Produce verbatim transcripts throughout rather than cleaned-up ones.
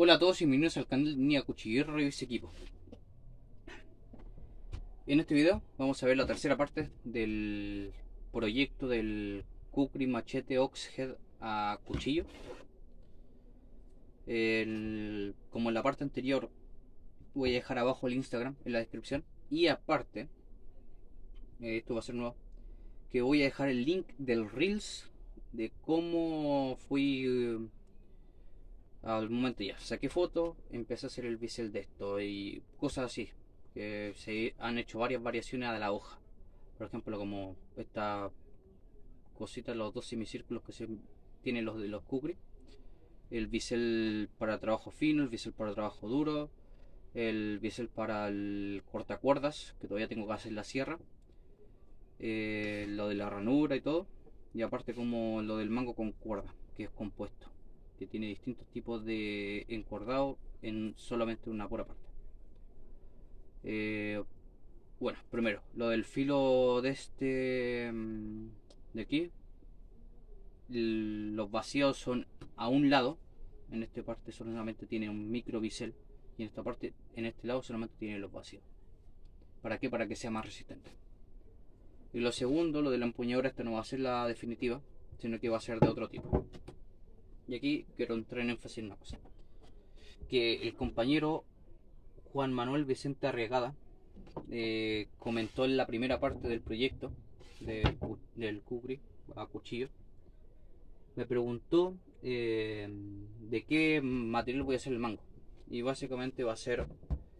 Hola a todos y bienvenidos al canal de Niña Cuchillero Revisa Equipo. En este video vamos a ver la tercera parte del proyecto del Kukri Machete Oxhead a cuchillo. El, como en la parte anterior, voy a dejar abajo el Instagram en la descripción. Y aparte, eh, esto va a ser nuevo, que voy a dejar el link del Reels de cómo fui... Eh, al momento ya saqué fotos, empecé a hacer el bisel de esto y cosas así, que se han hecho varias variaciones a la hoja. Por ejemplo, como esta cosita, los dos semicírculos que se tienen los de los Kukri, el bisel para trabajo fino, el bisel para trabajo duro, el bisel para el cortacuerdas, que todavía tengo que hacer la sierra, eh, lo de la ranura y todo, y aparte como lo del mango con cuerda, que es compuesto, que tiene distintos tipos de encordado en solamente una pura parte. Eh, bueno, primero, lo del filo de este de aquí, los vacíos son a un lado. En esta parte solamente tiene un micro bisel y en esta parte, en este lado solamente tiene los vacíos. ¿Para qué? Para que sea más resistente. Y lo segundo, lo de la empuñadura, esta no va a ser la definitiva, sino que va a ser de otro tipo. Y aquí quiero entrar en énfasis en una cosa, que el compañero Juan Manuel Vicente Arriagada eh, comentó en la primera parte del proyecto de, del Kukri a cuchillo. Me preguntó eh, de qué material voy a hacer el mango, y básicamente va a ser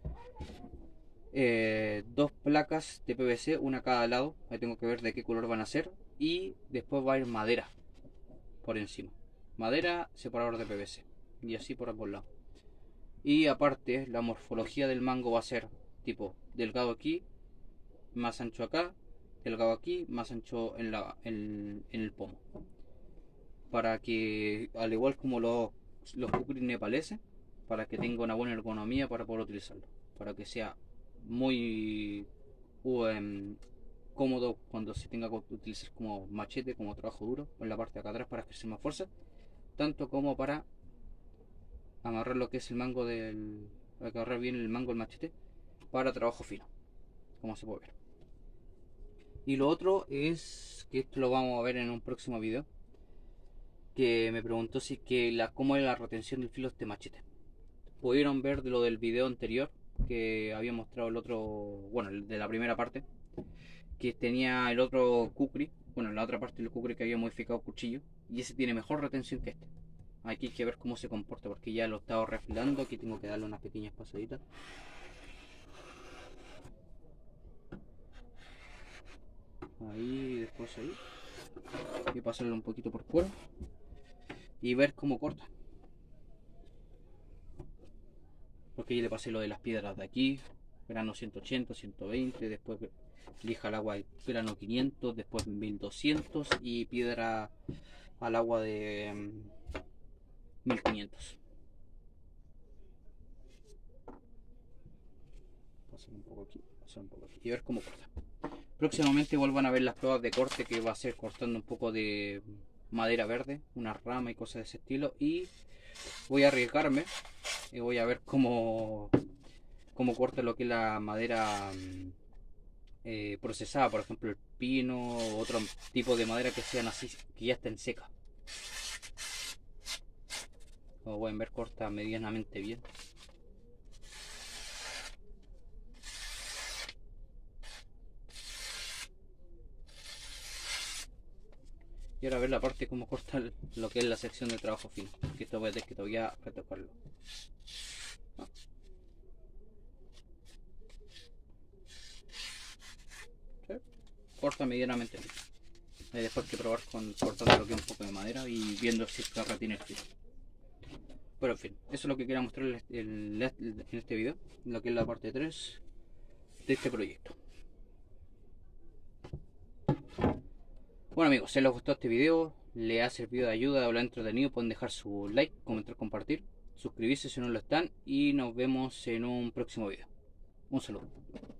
eh, dos placas de P V C, una a cada lado. Ahí tengo que ver de qué color van a ser, y después va a ir madera por encima, madera, separador de P V C, y así por ambos lados. Y aparte, la morfología del mango va a ser tipo delgado aquí, más ancho acá, delgado aquí, más ancho en, la, en, en el pomo, para que, al igual como los, los Kukri nepaleses, para que tenga una buena ergonomía para poder utilizarlo, para que sea muy um, cómodo cuando se tenga que utilizar como machete, como trabajo duro, en la parte de acá atrás para ejercer más fuerza, tanto como para amarrar lo que es el mango del, agarrar bien el mango del machete para trabajo fino, como se puede ver. Y lo otro es que esto lo vamos a ver en un próximo video, que me preguntó si que la cómo era la retención del filo de este machete. Pudieron ver de lo del video anterior que había mostrado el otro, bueno, el de la primera parte, que tenía el otro Kukri, bueno, la otra parte del Kukri que había modificado cuchillo, y ese tiene mejor retención que este. Aquí hay que ver cómo se comporta, porque ya lo he estado refilando. Aquí tengo que darle unas pequeñas pasaditas. Ahí, después ahí. Y pasarlo un poquito por fuera. Y ver cómo corta. Porque ya le pasé lo de las piedras de aquí. Grano ciento ochenta, ciento veinte. Después lija al agua grano quinientos. Después mil doscientos. Y piedra al agua de mil quinientos. Pasar un poco aquí, pasar un poco aquí y ver cómo corta. Próximamente vuelvan a ver las pruebas de corte, que va a ser cortando un poco de madera verde, una rama y cosas de ese estilo. Y voy a arriesgarme y voy a ver cómo, cómo corta lo que es la madera eh, procesada, por ejemplo el pino o otro tipo de madera que sean así, que ya estén secas. Como pueden ver, corta medianamente bien. Y ahora a ver la parte como corta lo que es la sección de trabajo fino, que esto voy a tener que todavía retocarlo. ¿No? ¿Sí? Corta medianamente bien. Hay después que probar con cortando lo que es un poco de madera y viendo si el carro tiene el filo. Pero en fin, eso es lo que quería mostrarles en este video, lo que es la parte tres de este proyecto. Bueno amigos, si les gustó este video, les ha servido de ayuda o lo ha entretenido, pueden dejar su like, comentar, compartir, suscribirse si no lo están, y nos vemos en un próximo video. Un saludo.